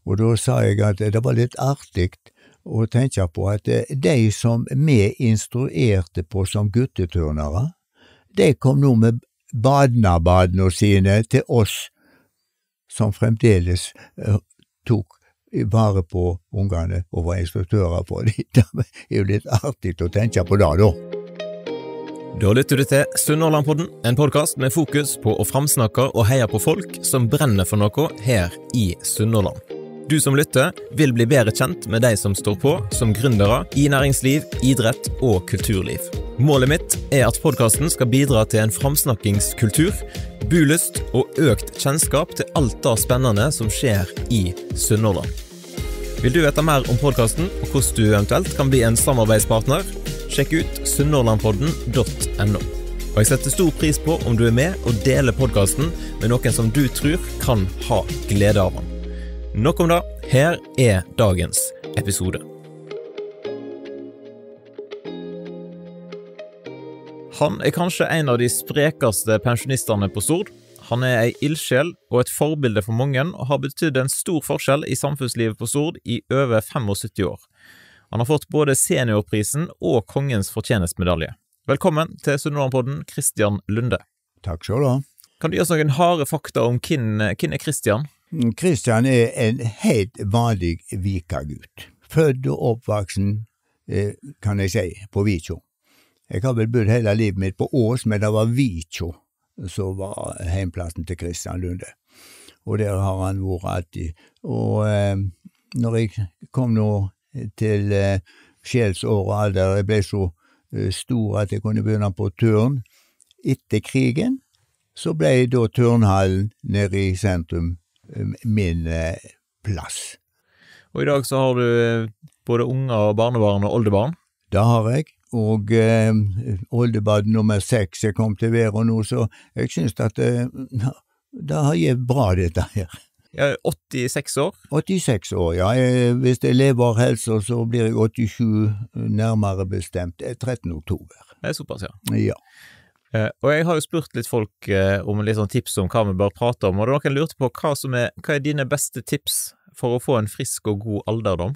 Og da sa jeg at det var litt artig å tenke på at de som vi instruerte på som gutteturnere, de kom nå med badene sine til oss som fremdeles tok vare på ungene og var instruktører på dem. Det jo litt artig å tenke på det, da. Da lytter du til Sunnhordlandpodden, en podcast med fokus på å framsnakke og heie på folk som brenner for noe her i Sunnhordland. Du som lytter vil bli bedre kjent med de som står på som gründere i næringsliv, idrett og kulturliv. Målet mitt at podcasten skal bidra til en framsnakkingskultur, bulyst og økt kjennskap til alt det spennende som skjer i Sunnhordland. Vil du vite mer om podcasten og hvordan du eventuelt kan bli en samarbeidspartner? Sjekk ut sunnhordlandpodden.no. Og jeg setter stor pris på om du med og deler podcasten med noen som du tror kan ha glede av den. Nok om det, her dagens episode. Han kanskje en av de sprekeste pensjonistene på Stord. Han en ildsjel og et forbilde for mange og har betydd en stor forskjell i samfunnslivet på Stord i over 75 år. Han har fått både seniorprisen og kongens fortjenestmedalje. Velkommen til Sunnhordlandpodden, Kristian Lunde. Takk skal du ha. Kan du gi oss noen harde fakta om hvem Kristian? Kristian en helt vanlig vikagutt. Født og oppvaksen, kan jeg si, på Vitjå. Jeg har vel bodd hele livet mitt på Ås, men det var Vitjå som var heimplassen til Kristian Lunde. Og der har han vært alltid. Og når jeg kom nå til sjelsår og alder, jeg ble så stor at jeg kunne begynne på turn. Etter krigen så ble da turnhallen nede i sentrum min plass. Og i dag så har du både unger og barnebarn og oldebarn? Det har jeg, og oldebarn nummer 6 jeg kom til være nå, så jeg synes at det har gitt bra dette her. Jeg 86 år? 86 år, ja. Hvis jeg lever helse, så blir jeg 87 nærmere bestemt 13. oktober. Det såpass, ja. Ja. Og jeg har jo spurt litt folk om litt sånn tips om hva vi bør prate om, og da kan jeg lure på hva er dine beste tips for å få en frisk og god alderdom?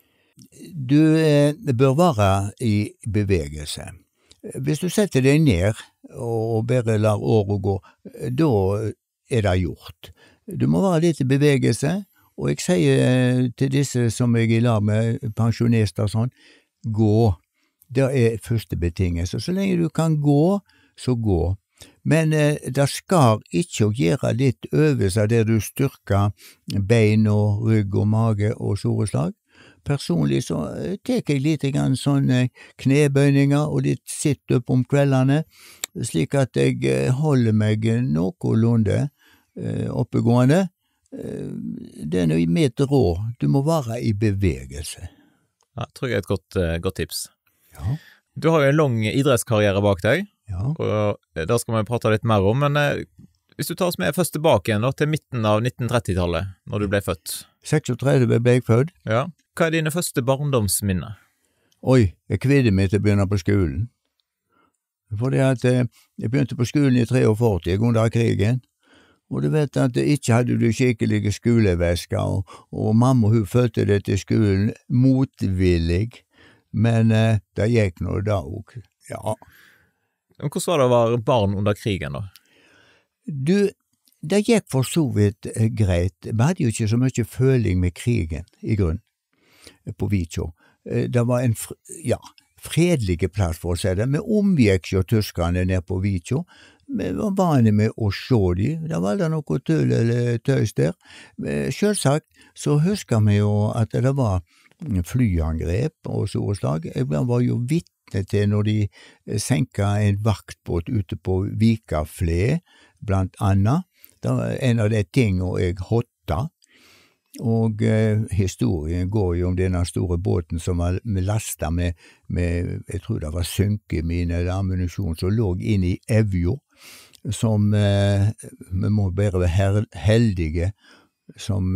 Du bør være i bevegelse. Hvis du setter deg ned og bare lar året gå, da det gjort. Du må være litt i bevegelse, og jeg sier til disse som jeg lar med pensjonister og sånn, gå. Det første betingelse. Så lenge du kan gå, så gå. Men det skal ikke gjøre litt øvelser der du styrker bein og rygg og mage og såreslag. Personlig så tar jeg litt sånn knebøyninger og litt sit-up om kveldene, slik at jeg holder meg noenlunde oppegående. Det noe mitt råd. Du må være i bevegelse. Ja, jeg tror jeg et godt tips. Ja. Du har jo en lang idrettskarriere bak deg. Ja. Og det skal vi prate litt mer om, men hvis du tar oss med først tilbake igjen da, til midten av 1930-tallet, når du ble født. 36 ble jeg født. Ja. Hva dine første barndomsminner? Oi, jeg kvidde meg til å begynne på skolen. Fordi at jeg begynte på skolen i 43, under krigen, og du vet at ikke hadde du skikkelige skolevesker, og mamma hun følte det til skolen motvillig, men det gikk nå da også, ja. Hvordan var det å være barn under krigen da? Du, det gikk for så vidt greit. Vi hadde jo ikke så mye føling med krigen, i grunn, på Vitjå. Det var en fredelige plass, for å si det. Vi omgikk jo tyskerne ned på Vitjå. Vi var vane med å se dem. Det var aldri noe tull eller tøys der. Selvsagt så husker vi jo at det var flyangrep og så slag. Jeg var jo vitne til når de senket en vaktbåt ute på Vikafle, blant annet. Det var en av de tingene jeg hotta. Og historien går jo om denne store båten som var lastet med, jeg tror det var synkemine eller ammunisjon, som lå inne i Evjo, som vi må bare være heldige, som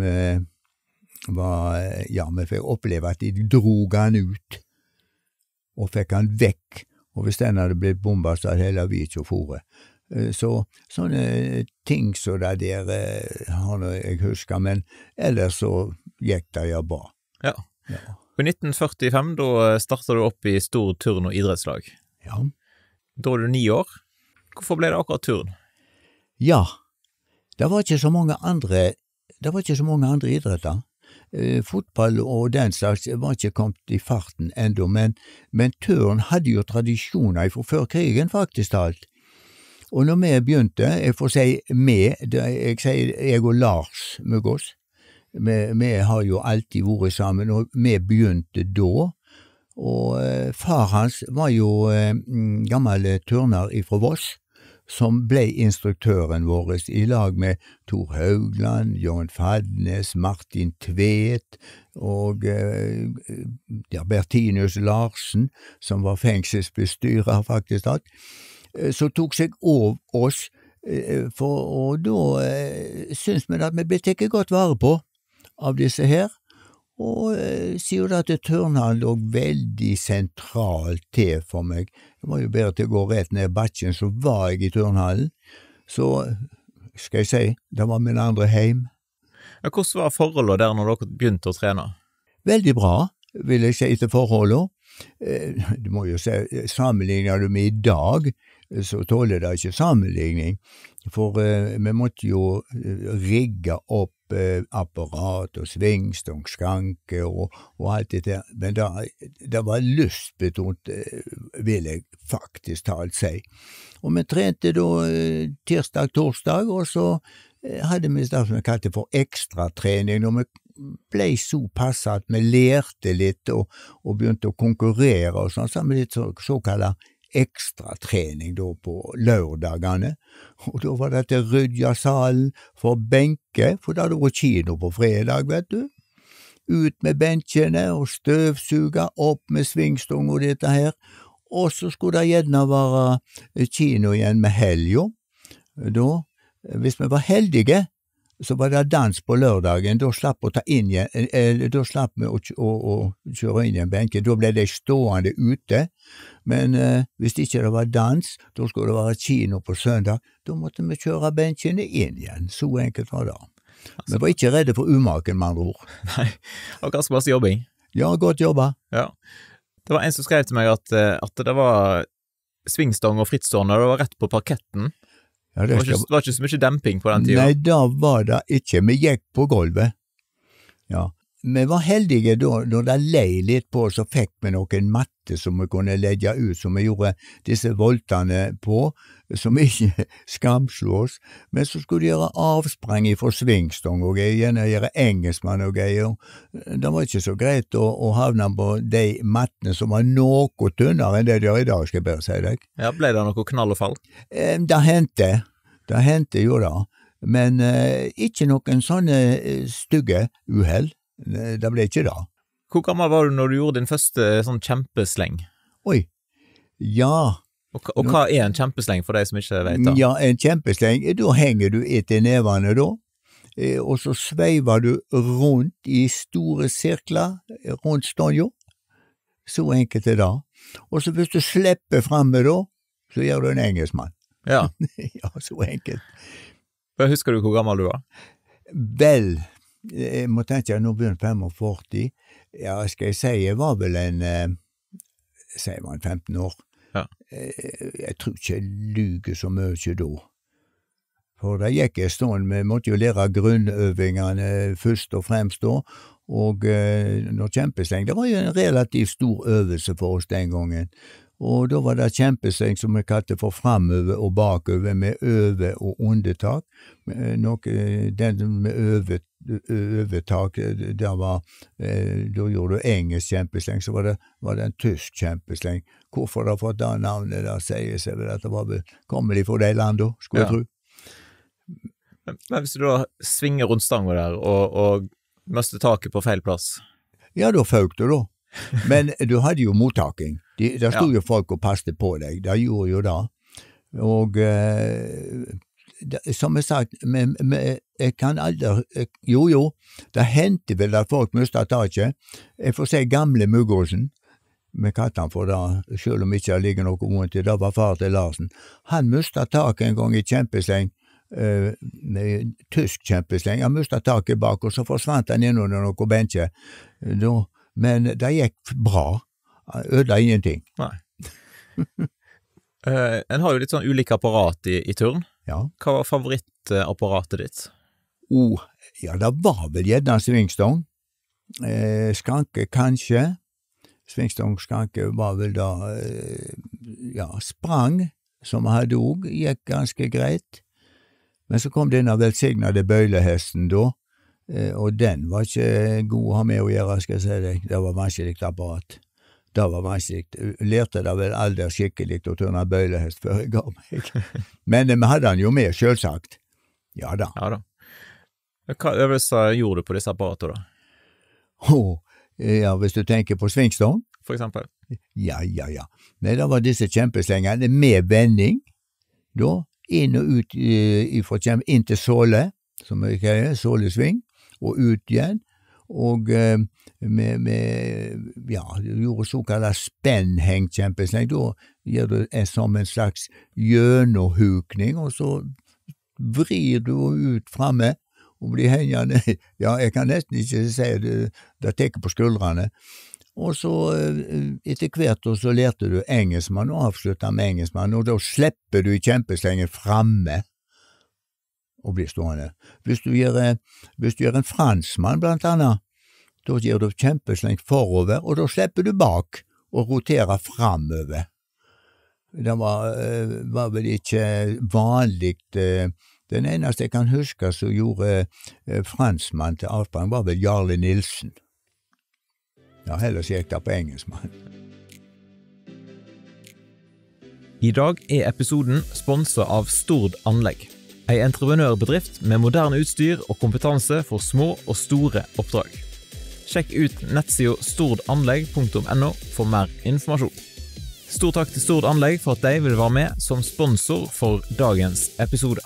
vi fikk oppleve at de drog han ut, og fikk han vekk, og hvis den hadde blitt bombet, så hadde hele Vitjå fore. Så sånne ting så det der har jeg husker, men ellers så gikk det ja bra. Ja. I 1945 da startet du opp i stor turn- og idrettslag. Ja. Da var du 9 år. Hvorfor ble det akkurat turn? Ja, det var ikke så mange andre idretter. Fotball og den slags var ikke kommet i farten enda, men turn hadde jo tradisjoner fra før krigen faktisk alt. Og når vi begynte, jeg får si jeg sier jeg og Lars Muggås, vi har jo alltid vært sammen, og vi begynte da, og far hans var jo gammel turner fra Voss, som ble instruktøren vår i lag med Tor Haugland, Jørgen Fadnes, Martin Tvedt og Bertinius Larsen, som var fengselsbestyrer faktisk alt, så tok seg av oss, og da synes vi at vi ble tekket godt vare på av disse her, og sier at turnhallen lå veldig sentralt til for meg. Det var jo bedre til å gå rett ned bakken, så var jeg i turnhallen. Så, skal jeg si, det var min andre heim. Ja, hvordan var forholdet der når dere begynte å trene? Veldig bra, vil jeg si til forholdet. Du må jo si, sammenligner du med i dag, så tåler det ikke sammenligning. For vi måtte jo rigge opp apparat og svingstong, skranke og alt det der. Men det var lystbetont, vil jeg faktisk talt si. Og vi trente da tirsdag, torsdag, og så hadde vi det som vi kalte for ekstratrening, når vi ble så passet at vi lærte litt og begynte å konkurrere og sånn, så hadde vi litt såkallet ekstratrening da på lørdagene, og da var det til rydja salen for benke, for da hadde det vært kino på fredag, vet du. Ut med benkene og støvsuga, opp med svingstong og dette her, og så skulle det gjerne være kino igjen med helga. Da, hvis vi var heldige, så var det dans på lørdagen, da slapp å ta inn igjen, da slapp vi å kjøre inn igjen benken, da ble de stående ute, men hvis ikke det var dans, da skulle det være kino på søndag, da måtte vi kjøre benkene inn igjen, så enkelt var det. Vi var ikke redde for umaken, med andre ord. Nei, og ganske masse jobbing. Ja, godt jobba. Ja. Det var en som skrev til meg at det var svingstong og frittstående, det var rett på parketten. Ja, det var ikke så mye demping på den tiden. Nei, da var det ikke. Vi gikk på gulvet. Ja. Vi var heldige da, når det lei litt på, så fikk vi noen matte som vi kunne legge ut, som vi gjorde disse voltene på, som ikke skamslo oss. Men så skulle de gjøre avsprang fra svingstong, og gjerne gjøre engelskmann og greier. Det var ikke så greit å havne på de mattene som var noe tynnere enn det de gjør i dag, skal jeg bare si deg. Ja, ble det noe knall og fall? Det hendte jo da, men ikke noen sånne stygge uheld. Det ble ikke da. Hvor gammel var du når du gjorde din første sånn kjempesleng? Oi, ja. Og hva er en kjempesleng for deg som ikke vet da? Ja, en kjempesleng, da henger du etter nevene da, og så sveiver du rundt i store sirkler rundt stånja. Så enkelt er det. Og så hvis du slipper fremme da, så gjør du en engelskmann. Ja. Ja, så enkelt. Husker du hvor gammel du var? Vel, jeg må tenke at nå begynner 45. Ja, skal jeg si, jeg var vel sier man 15 år. Ja. Jeg tror ikke jeg lyger så mye da. For det gikk en stund, vi måtte jo lære grunnøvingene først og fremst da, og når kjempesleng, det var jo en relativt stor øvelse for oss den gangen. Og da var det kjempesleng som vi kalte for framover og bakover med over- og undertak. Den med overtak, da gjorde du engelsk kjempesleng, så var det en tysk kjempesleng. Hvorfor det har fått det navnet, da sier seg vel at det var vel, kommer de fra de landene, skulle jeg tro. Men hvis du da svinger rundt stangen der, og mister taket på feil plass? Ja, da føk du da. Men du hadde jo mottaking. Der stod jo folk og passte på deg. Det gjorde jo det. Og som jeg sagt, jeg kan aldri... Jo, det hendte vel at folk mistet taket. Jeg får si gamle Muggåsen. med kattene for da, selv om ikke det ligger noe vondt i, det var far til Larsen. Han mistet taket en gang i kjempesleng, tysk kjempesleng. Han mistet taket bak, og så forsvant han inn under noen bencher. Men det gikk bra. Ødela ingenting. Nei. En har jo litt sånn ulike apparat i turn. Ja. Hva var favorittapparatet ditt? Ja, det var vel gjerne svingstong. Skranke kanskje. Svingstong skranke var vel da, sprang, som jeg hadde også, gikk ganske greit. Men så kom denne velsignede bøylehesten da, og den var ikke god å ha med å gjøre, skal jeg si deg. Det var vanskelig apparat. Det var vanskelig. Lærte det vel aldri skikkelig å turne bøylehest før jeg ga meg. Men vi hadde han jo med, selvsagt. Ja da. Ja da. Hva øvelser gjorde du på disse apparatene da? Ja, hvis du tenker på svingstong. For eksempel? Ja. Nei, det var disse kjempeslengene med vending, da, inn og ut, inn til såle, som jeg kaller sålesving, og ut igjen, og du gjorde såkalt spennhengt kjempesleng, da gjør du som en slags gjønohukning, og så vrir du ut fremme, og blir hengende, ja, jeg kan nesten ikke si det tekker på skuldrene, og så etter hvert så lærte du engelskmann og avsluttet med engelskmann, og da slipper du kjempeslengen fremme og blir stående. Hvis du gjør en franskmann blant annet, da gjør du kjempesleng forover, og da slipper du bak og roterer framover. Det var vel ikke vanlig. Den eneste jeg kan huske som gjorde franskmann til avsprang var vel Jarle Nilsen. Ja, heller gikk det på engelskmann. I dag er episoden sponset av Stord Anlegg, en entreprenørbedrift med moderne utstyr og kompetanse for små og store oppdrag. Sjekk ut nettsiden stordanlegg.no for mer informasjon. Stor takk til Stord Anlegg for at de vil være med som sponsor for dagens episode.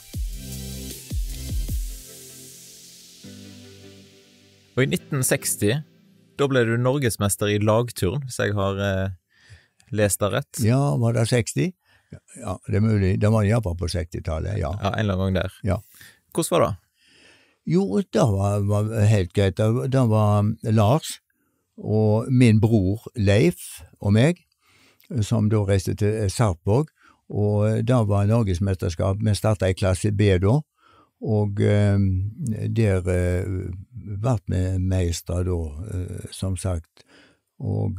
Og i 1960, da ble du norgesmester i lagturn, hvis jeg har lest det rett. Ja, var det 60? Ja, det er mulig. Det var iallfall på 60-tallet, ja. Ja, en eller annen gang der. Ja. Hvordan var det? Jo, det var helt greit. Det var Lars og min bror Leif og meg, som da reiste til Sarpsborg, og det var norgesmesterskap. Vi startet i klasse B da, og der ble vi meistre da, som sagt, og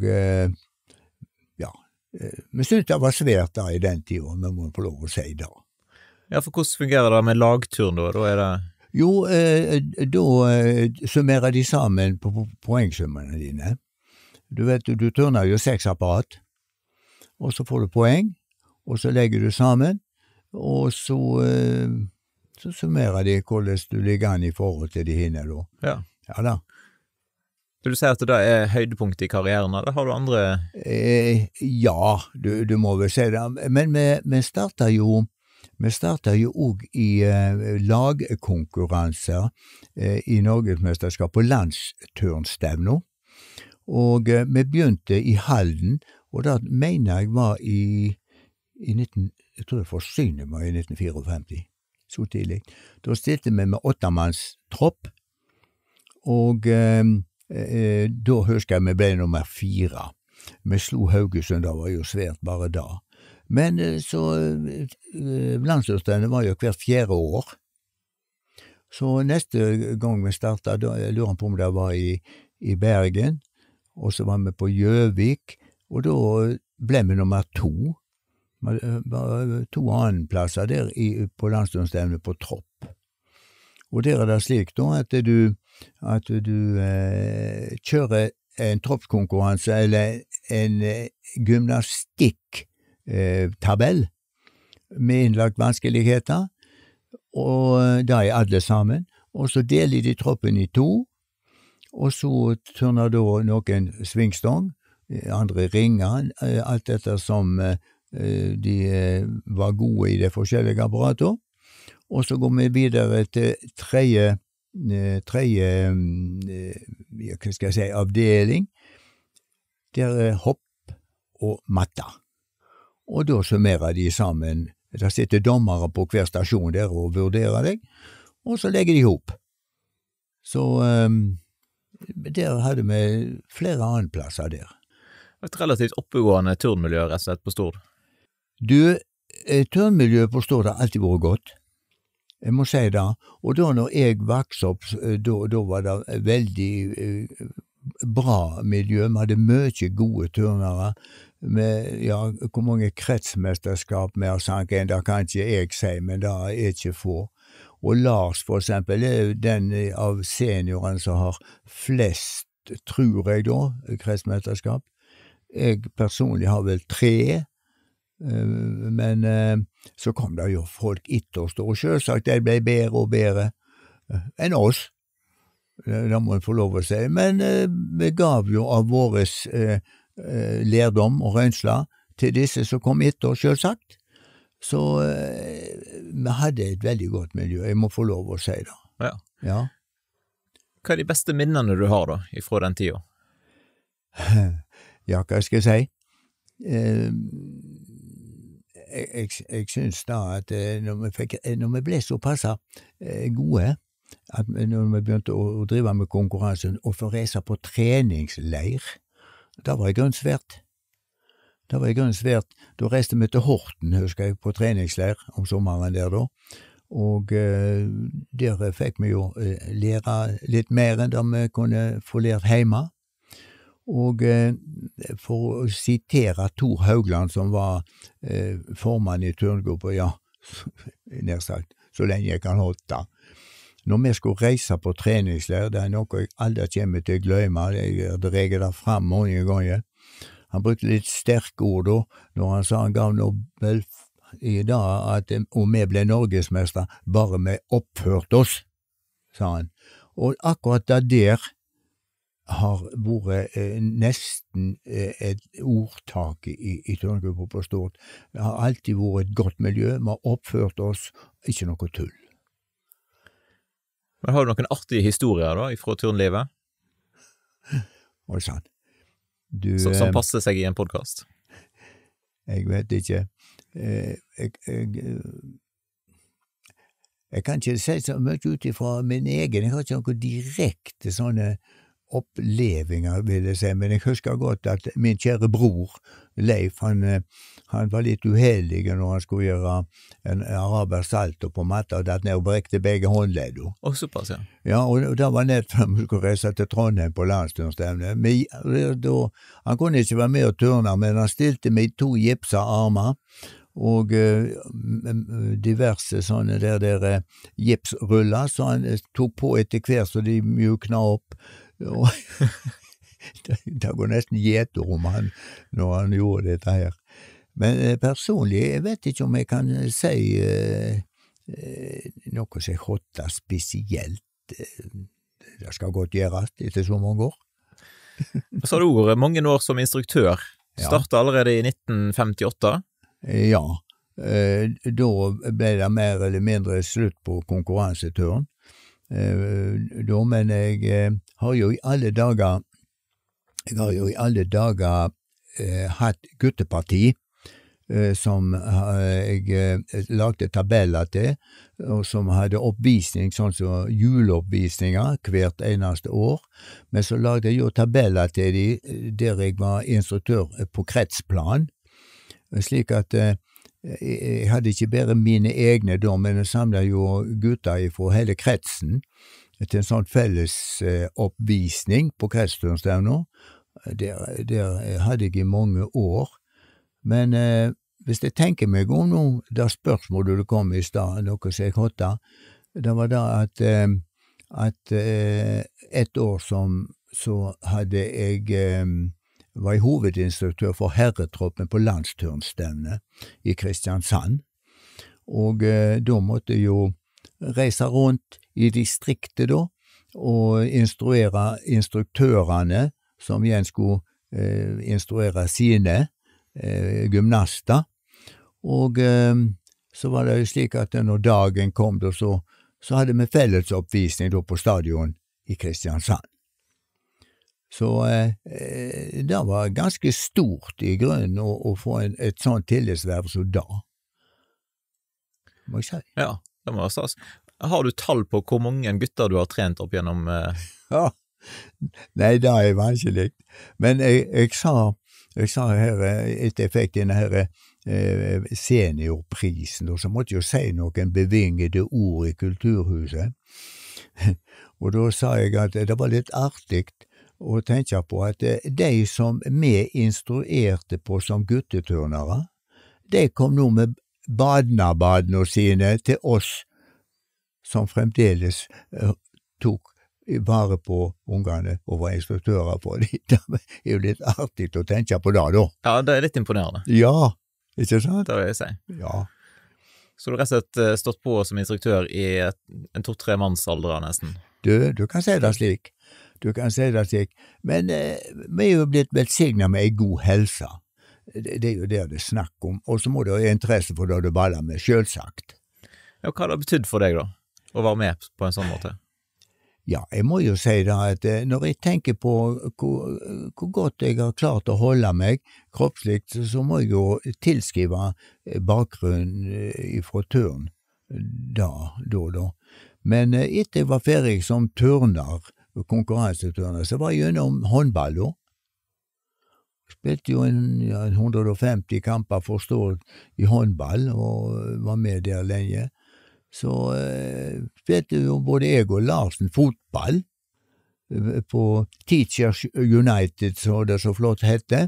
vi syntes det var svært da i den tiden, vi må få lov å si det. Ja, for hvordan fungerer det med lagturn da? Da er det... Jo, da summerer de sammen på poengsummene dine. Du vet, du turner jo 6 apparat, og så får du poeng, og så legger du sammen, og så summerer de hvordan du ligger an i forhold til de hinner da. Ja. Ja da. Vil du si at det er høydepunkt i karrieren, eller har du andre? Ja, du må vel si det, men vi startet jo også i lagkonkurranser i Norgesmesterskap på landsturnstevner, og vi begynte i Halden, og da mener jeg var jeg tror det forsynet var i 1954, så tidlig. Da stilte vi med 8-mannstropp, og da husker jeg vi ble nummer 4. Vi slo Haugesund, det var jo svært bare da. Men så landslagsstevnet var jo hvert 4. år. Så neste gang vi startet, da jeg lurer på om det var i Bergen, og så var vi på Gjøvik, og da ble vi nummer 2. Det var 2 annenplasser der på landslagsstevnet på tropp. Og der er det slik da at du kjører en troppskonkurranse eller en gymnastikk tabell med innlagt vanskeligheter, og da er alle sammen, og så deler de troppen i 2, og så turner da noen svingstong, andre ringer, alt etter som de var gode i det forskjellige apparatet, og så går vi videre til tredje hva skal jeg si, avdeling, der hopp, og matta. Og da summerer de sammen. Der sitter dommere på hver stasjon der og vurderer deg, og så legger de ihop. Så der hadde vi flere andre plasser der. Et relativt oppegående turnmiljø rett og slett på Stord. Du, turnmiljøet på Stord har alltid vært godt. Jeg må si det. Og da når jeg vokste opp, da var det veldig bra miljø. Vi hadde mye gode turnere. Med, ja, hvor mange kretsmesterskap vi har sanket inn, det kan ikke jeg si, men det er ikke få. Og Lars, for eksempel, er den av seniorene som har flest, tror jeg da, kretsmesterskap. Jeg personlig har vel 3, men så kom det jo folk etter oss, og selvsagt de ble bedre og bedre enn oss. Det må jeg få lov å si. Men vi gav jo av våres lærdom og røynsler til disse som kom etter oss, selvsagt. Så vi hadde et veldig godt miljø, jeg må få lov å si det. Ja. Ja. Hva er de beste minnene du har da, fra den tiden? Ja, hva skal jeg si? Jeg synes da at når vi ble såpass gode, at når vi begynte å drive med konkurransen og få reise på treningsleir, det var i grunnen svært. Da reiste vi til Horten, husker jeg, på treningsleir om sommeren der da, og der fikk vi jo lære litt mer enn det vi kunne få lært hjemme. Og for å sitere Tor Haugland, som var formann i turngruppa, ja, nær sagt, så lenge jeg kan holde. Når vi skulle reise på treningsleir, det er noe jeg aldri kommer til å glemme, jeg dreger det fram mange ganger. Han brukte litt sterke ord da, når han sa han gav Nobel i dag, at om vi ble norgesmester, bare vi oppførte oss, sa han. Og akkurat det der har vært nesten et ordtak i turngruppa på Stord. Det har alltid vært et godt miljø, vi har oppført oss, ikke noe tull. Men har du noen artige historier da, fra turnlivet? Og sånn. Som passer seg i en podcast? Jeg vet ikke. Jeg kan ikke si så mye ut ifra min egen, jeg har ikke noe direkte sånne opplevinger, vil jeg si, men jeg husker godt at min kjære bror, Leif, han var litt uheldig når han skulle gjøre en arabersk salto på matta, og datt ned og brekte begge håndledd. Såpass, ja. Ja, og det var nett før vi skulle reise til Trondheim på landsturnstevne. Han kunne ikke være med og turne, men han stilte med 2 gipsa armer, og diverse sånne der gipsruller, så han tok på etter hver, så de mjukna opp. Og det går nesten gjeter om han når han gjorde dette her. Men personlig, jeg vet ikke om jeg kan si noe som jeg hotter spesielt. Det skal godt gjøres etter så mange år. Så har du vært mange år som instruktør. Startet allerede i 1958. Ja, da ble det mer eller mindre slutt på konkurranseturen. Men jeg har jo i alle dager hatt gutteparti som jeg lagde tabeller til, og som hadde oppvisning, sånn som juleoppvisninger hvert eneste år, men så lagde jeg jo tabeller til de der jeg var instruktør på kretsplan, slik at jeg hadde ikke bare mine egne da, men jeg samlet jo gutter fra hele kretsen til en sånn felles oppvisning på kretsturnstevner. Der hadde jeg i mange år. Men hvis jeg tenker meg om nå, det spørsmålet det kom i stad, noe som jeg hotta, det var da at et år så hadde jeg var jeg hovedinstruktør for herretroppen på landsturnstevne i Kristiansand, og da måtte jeg jo reise rundt i distriktet da, og instruere instruktørene, som igjen skulle instruere sine gymnaster, og så var det jo slik at når dagen kom da, så hadde vi fellesoppvisning da på stadion i Kristiansand. Så det var ganske stort I grunnen å få et sånt tillitsverv som da, må jeg si. Ja, det må være stas. Har du tall på hvor mange gutter du har trent opp gjennom? Ja, nei, det vanskelig. Men jeg sa her, etter jeg fikk denne her seniorprisen, og så måtte jeg jo si noen bevingede ord I Kulturhuset. Og da sa jeg at det var litt artig å tenke på at de som vi instruerte på som gutteturnere, de kom nå med badene sine til oss som fremdeles tok vare på ungene og var instruktører på dem. Det jo litt artig å tenke på det, da. Ja, det litt imponerende. Ja, ikke sant? Det vil jeg si. Ja. Så du har rett og slett stått på som instruktør I en 2-3 mannsalder nesten? Du kan si det slik. Du kan si det slik. Men vi jo blitt velsignet med en god helse. Det jo det snakk om. Og så må du ha interesse for det du baller med, selvsagt. Ja, hva har det betydd for deg da, å være med på en sånn måte? Ja, jeg må jo si da at når jeg tenker på hvor godt jeg har klart å holde meg kroppslikt, så må jeg jo tilskrive bakgrunn fra turn da. Men etter jeg var ferdig som turner, konkurranseturner, så var jeg gjennom håndball da. Spilte jo en 150 kamper forstått I håndball, og var med der lenge. Så spilte jo både jeg og Larsen fotball på Teachers United, så det så flott hette.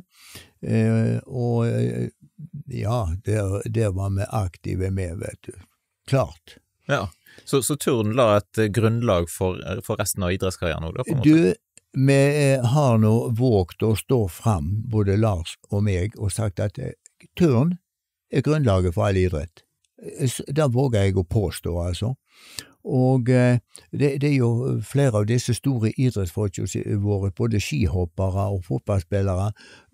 Og ja, der var vi aktive med, vet du. Klart. Ja, så turn la et grunnlag for resten av idrettskarrieren også, da, på en måte? Du, vi har nå våget å stå fram, både Lars og meg, og sagt at turn grunnlaget for all idrett. Det våger jeg å påstå, altså. Og det jo flere av disse store idrettsfolkene våre, både skihoppere og fotballspillere,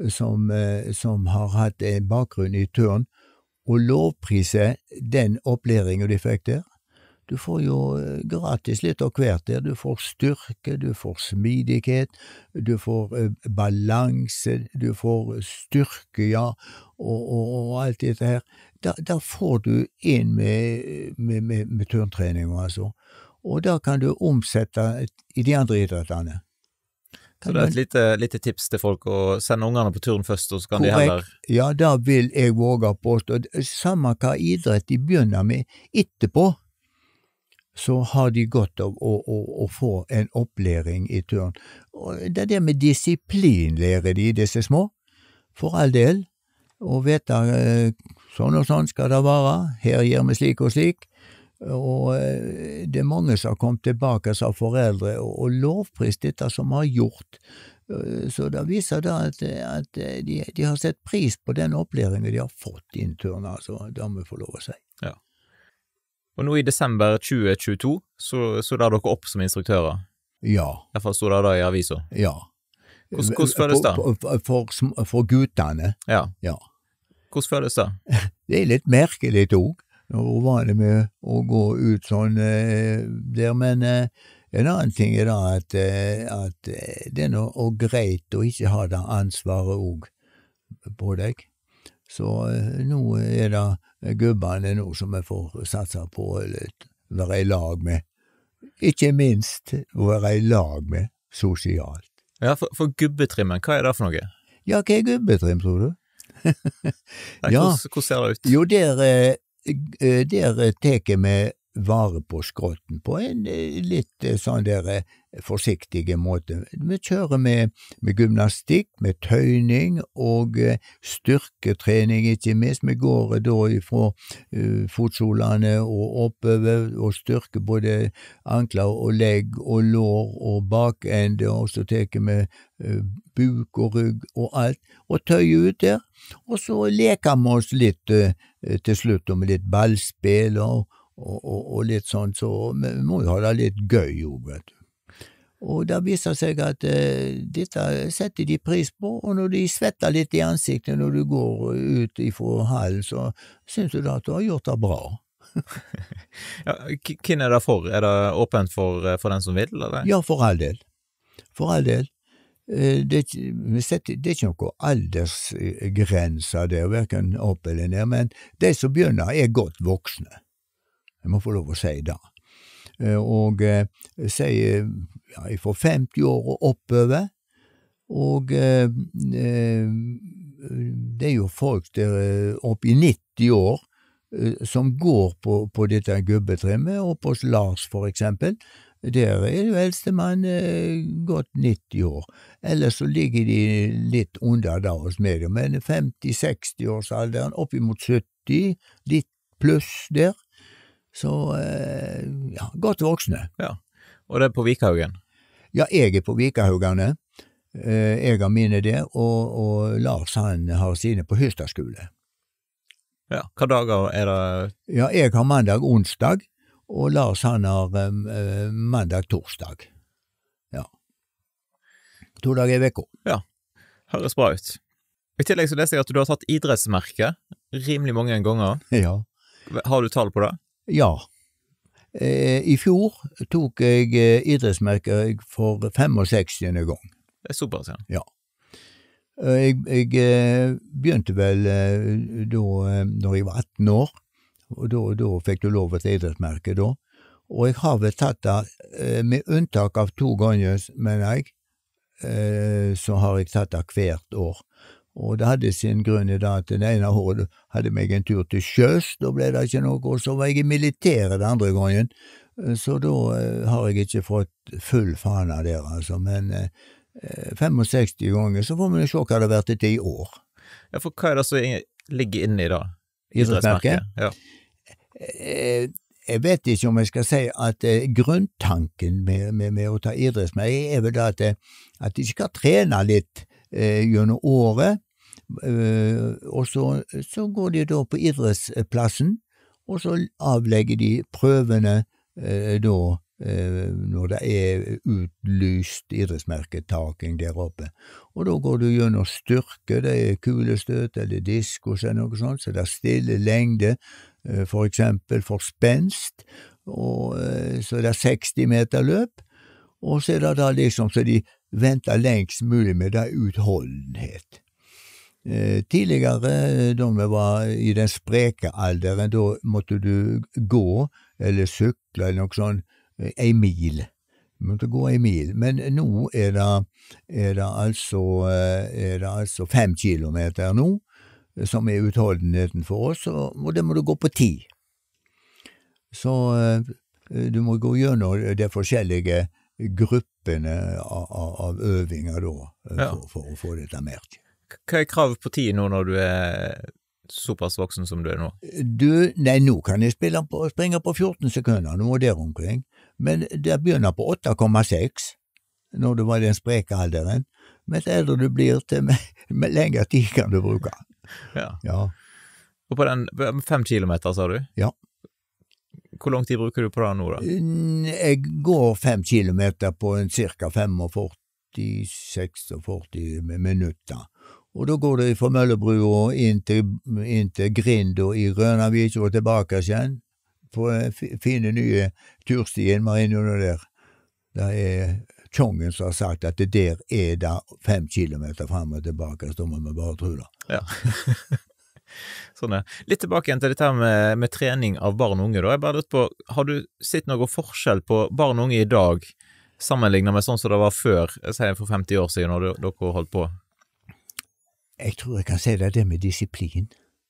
som har hatt en bakgrunn I turn, og lovprise den opplæringen de fikk der. Du får jo gratis litt av hvert der. Du får styrke, du får smidighet, du får balanse, du får styrke, ja, og alt dette her. Der får du inn med turntrening, altså. Og da kan du omsette I de andre idrettene. Så det et lite tips til folk å sende ungene på turen først, og så kan de heller... Ja, da vil jeg våge påstå. Samme hva idrett de begynner med etterpå, så har de godt av å få en opplæring I turn. Og det med disiplin lærer de disse små, for all del, og vet sånn og sånn skal det være, her gjør vi slik og slik, og det mange som har kommet tilbake som foreldre og lovprist dette som har gjort, så det viser da at de har sett pris på den opplæringen de har fått inn turn, altså, det må vi få lov å si. Ja. Og nå I desember 2022, så da dere opp som instruktører? Ja. I hvert fall stod det da I avisa? Ja. Hvordan føles det? For guttene? Ja. Ja. Hvordan føles det? Det litt merkelig også, når hun var det med å gå ut sånn der, men en annen ting da at det noe greit å ikke ha det ansvaret også på deg. Så nå det gubbene nå som jeg får satse på å være I lag med. Ikke minst å være I lag med sosialt. Ja, for gubbetrimmen, hva det for noe? Ja, hva gubbetrim, tror du? Ja. Hvordan ser det ut? Jo, der teker vi vare på skrotten på en litt sånn der forsiktige måte. Vi kjører med gymnastikk, med tøyning og styrketrening, ikke minst. Vi går da ifra fotsolene og oppover og styrker både ankler og legg og lår og bakende, og så teker vi buk og rygg og alt, og tøyer ut der. Og så leker vi oss litt til slutt med litt ballspill og litt sånn, så vi må jo ha det litt gøy jo, vet du. Og det viser seg at dette setter de pris på, og når de svetter litt I ansiktet når du går ut ifra hallen, så synes du da at du har gjort det bra. Ja, hvem det for? Det åpent for den som vil, eller? Ja, for all del. For all del. Det er ikke noe aldersgrenser der, hverken opp eller ned, men de som begynner godt voksne. Jeg må få lov å si det. Og sier fra 50 år og oppover, og det er jo folk der opp i 90 år som går på dette gubbetrimmet, og på Lars for eksempel. Der er jo eldste mann godt 90 år. Ellers så ligger de litt under da hos meg, men 50-60 års alderen, opp imot 70, litt pluss der. Så ja, godt voksne. Ja, og det på Vikahaugen? Ja, jeg på Vikahaugane. Jeg har mine der, og Lars han har sine på Hystadskole. Ja, hva dager er det? Ja, jeg har mandag, onsdag, og Lars han har mandag, torsdag. Ja. 2 dager i vekka. Ja, høres bra ut. I tillegg så leser jeg at du har tatt idrettsmerke rimelig mange ganger. Ja. Har du tall på det? Ja. I fjor tok jeg idrettsmerke for 65. gang. Det er super, sier han. Ja. Jeg begynte vel da jeg var 18 år, og da fikk du lov til idrettsmerke da. Og jeg har vel tatt det, med unntak av 2 ganger, mener jeg, så har jeg tatt det hvert år. Og det hadde sin grunn i det at den ene året hadde meg en tur til sjøs, da ble det ikke noe, og så var jeg i militæret den andre gangen, så da har jeg ikke fått full fana der, altså, men 65 ganger, så får man jo se hva det har vært etter i år. Ja, for hva er det som ligger inne i da? Idrettsmerket? Ja. Jeg vet ikke om jeg skal si at grunntanken med å ta idrettsmerke er vel det at de skal trene litt gjennom året, og så går de da på idrettsplassen, og så avlegger de prøvene da når det er utlyst idrettsmerketaking der oppe. Og da går du gjennom styrke, det er kulestøt eller diskos eller noe sånt, så det er stille lengde, for eksempel for spenst, og så det er 60 meter løp, og så er det da liksom så de venter lengst mulig med det utholdenhet. Tidligere, da vi var i den spreke alderen, da måtte du gå eller sykle eller noe sånt, en mil. Du måtte gå en mil, men nå er det altså 5 kilometer nå, som er utholdenheten for oss, og det må du gå på 10. Så du må gå gjennom de forskjellige gruppene av øvinger da, for å få dette merket. Hva er kravet på 10 nå når du er såpass voksen som du er nå? Nei, nå kan jeg springe på 14 sekunder, nå er det omkring. Men det begynner på 8,6 når du var i den spreke alderen. Men eldre du blir til, med lengre tid kan du bruke. Ja. Og på den 5 kilometer, sa du? Ja. Hvor lang tid bruker du på det nå, da? Jeg går 5 kilometer på cirka 46 minutter. Og da går det fra Møllebrua inn til Grind og i Rønavik og tilbake igjen på fine nye turstien vi er inne under der. Det er Tjongen som har sagt at det der er det 5 kilometer frem og tilbake, så må vi bare tro det. Ja. Sånn er. Litt tilbake igjen til dette med trening av barn og unge da. Jeg bare lurer på, har du sett noe forskjell på barn og unge i dag, sammenlignet med sånn som det var før, jeg sier for 50 år siden, når dere holdt på? Jeg tror jeg kan si det med disiplin.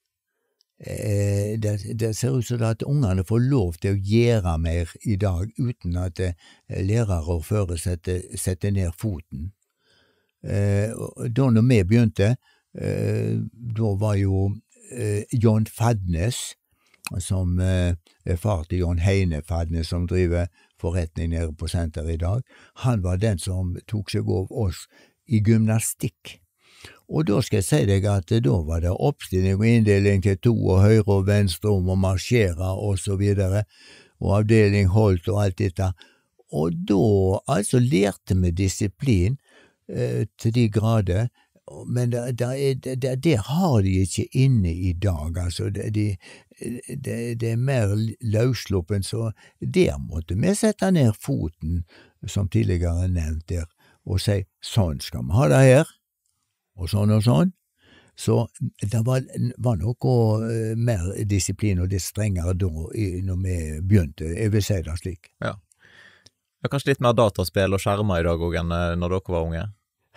Det ser ut som at ungene får lov til å gjøre mer i dag, uten at lærere og fører setter ned foten. Da når vi begynte, da var jo John Fadnes, som er far til John Heine Fadnes, som driver forretning nede på senteret i dag, han var den som tok seg av oss i gymnastikk. Og da skal jeg si deg at da var det oppstilling og inndeling til 2 og høyre og venstre om å marsjere og så videre, og avdeling holdt og alt dette. Og da altså lærte vi disiplin til de grader, men det har de ikke inne i dag, altså det er mer løssluppen, så der måtte vi sette ned foten, som tidligere nevnt der. og si, sånn skal vi ha det her, og sånn. Så det var noe mer disiplin og litt strengere da, når vi begynte, jeg vil si det slik. Ja. Det er kanskje litt mer dataspill og skjermer i dag også enn når dere var unge?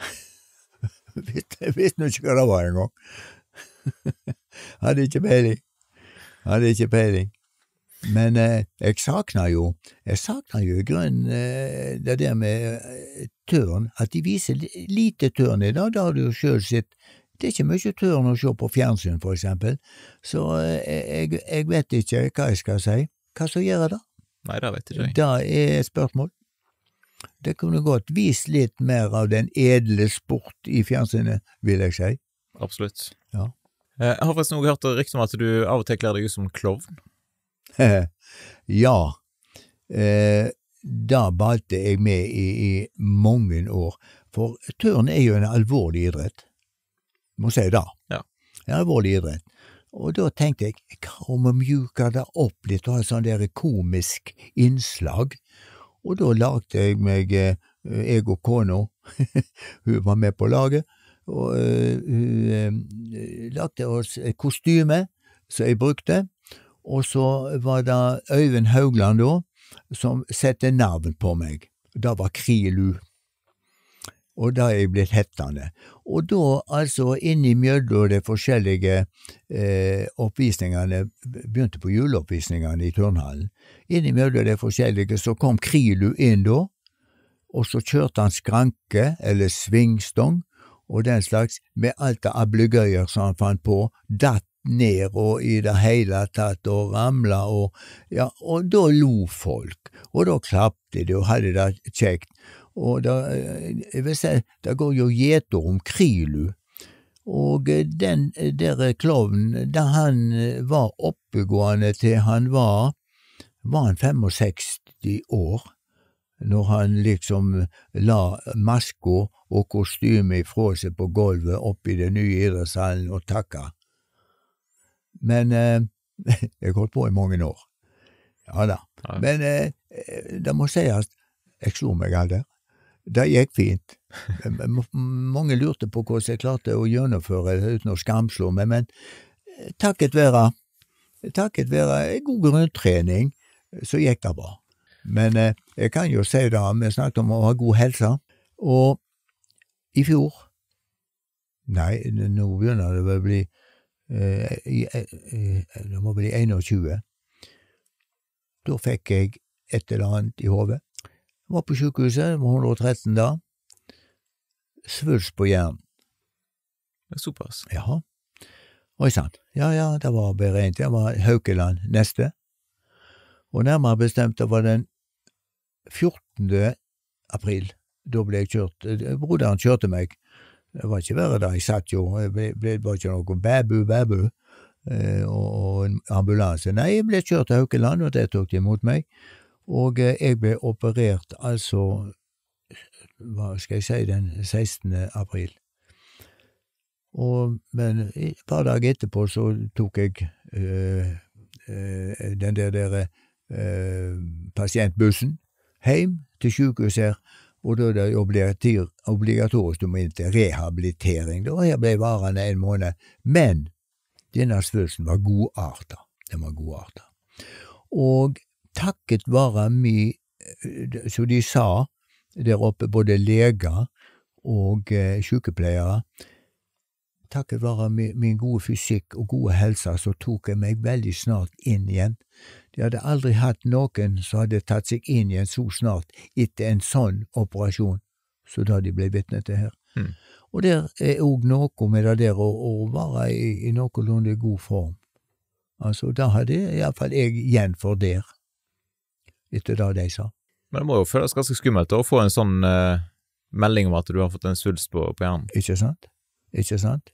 Jeg visste nå ikke hva det var en gang. Hadde ikke peiling. Men jeg sakner jo i grunnen det der med tørn, at de viser lite tørn i dag, da har du jo selv sett. Det er ikke mye tørn å se på fjernsyn, for eksempel. Så jeg vet ikke hva jeg skal si. Hva så gjør det? Nei, det vet ikke jeg. Det er et spørsmål. Det kunne godt vise litt mer av den edle sport i fjernsynet, vil jeg si. Absolutt. Ja. Jeg har forresten også hørt rykte om at du av og til kler deg ut som klovn. Ja. Da balte jeg med i mange år. For tørn er jo en alvorlig idrett. Må si det. Ja. En alvorlig idrett. Og da tenkte jeg, hva om å mjuke det opp litt og ha sånn der komisk innslag? Og da lagde jeg meg, jeg og kona, hun var med på laget, og hun lagde oss et kostyme som jeg brukte, og så var det Øyvind Haugland da, som sette navn på meg. Det var Krilu. Og da er jeg blitt hettende. Og da, altså, innimellom de forskjellige oppvisningene, begynte på juleoppvisningene i turnhallen, innimellom de forskjellige, så kom Krilu inn da, og så kjørte han skranke, eller svingstong, og den slags, med alt det ablegøyer som han fant på, datt ned og i det hele tatt, og ramla, og da lo folk, og da klappte de og hadde det kjekt. Og da, jeg vil si, det går jo gjeter om Krilu, og den der klovnen, da han var oppegående til han var han 65 år, når han liksom la masko og kostyme ifra seg på gulvet opp i den nye idrettshallen og takka. Men jeg holdt på i mange år. Ja da. Ja. Men det må sies, jeg slo meg aldri. Det gikk fint. Mange lurte på hvordan jeg klarte å gjennomføre uten å skamslå meg, men takket være god grunntrening, så gikk det bra. Men jeg kan jo si det, vi snakket om å ha god helse, og i fjor, nå begynner det å bli, det må bli 21, da fikk jeg et eller annet i hodet. Jeg var på sykehuset, var 113 da, svulst på hjernen. Det er såpass. Ja, oi sant. Ja, det var beregnet, det var Haukeland neste, og nærmere bestemt, det var den 14. april, da ble jeg kjørt, broderen kjørte meg, det var ikke verre da, jeg satt jo, det var ikke noe babu, og en ambulanse. Nei, jeg ble kjørt til Haukeland, og det tok de imot meg, og jeg ble operert, altså, hva skal jeg si, den 16. april. Men et par dager etterpå så tok jeg den der pasientbussen hjem til sykehuset her, og da er det obligatorisk om rehabilitering. Da jeg ble varende en måned, men denne svulsten var godartet. Den var godartet. Og takket være så de sa der oppe, både leger og sykepleiere, takket være min gode fysikk og gode helse, så tok jeg meg veldig snart inn igjen. De hadde aldri hatt noen som hadde tatt seg inn igjen så snart etter en sånn operasjon, så da de ble vitne til her. Og der er også noe med det der å være i noenlunde god form. Altså, da hadde i hvert fall jeg igjen for der, etter det de sa. Men det må jo føles ganske skummelt å få en sånn melding om at du har fått en svulst på hjernen. Ikke sant? Ikke sant?